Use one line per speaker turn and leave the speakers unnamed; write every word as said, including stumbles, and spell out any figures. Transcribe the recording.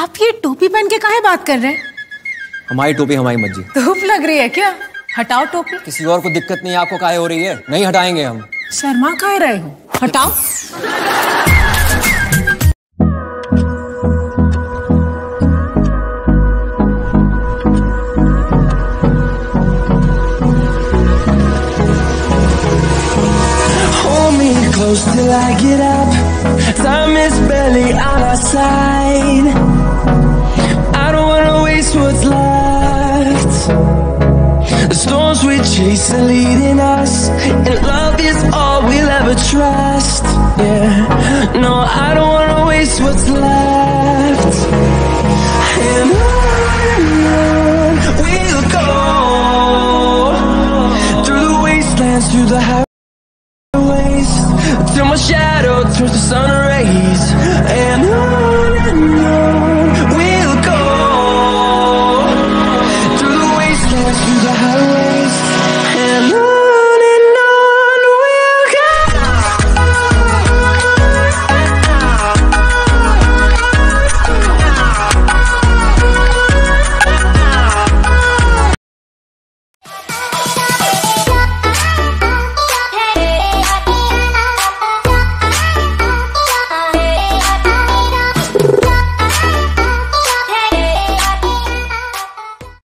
आप ये टोपी पहन के काहे बात कर रहे हैं?
हमारी टोपी हमारी मर्जी।
धूप लग रही है क्या? हटाओ टोपी।
किसी और को दिक्कत नहीं है, आपको काहे हो रही है? नहीं हटाएंगे हम।
शर्मा काहे रहे हो? हटाओ।
Hold me close till I get up. Time is barely on our side. I don't wanna waste what's left. The storms we chase are leading us, and love is all we'll ever trust. Yeah, no, I don't wanna waste what's left. And on we'll go, through the wastelands, through the highways, till my shadow turns to sun rays.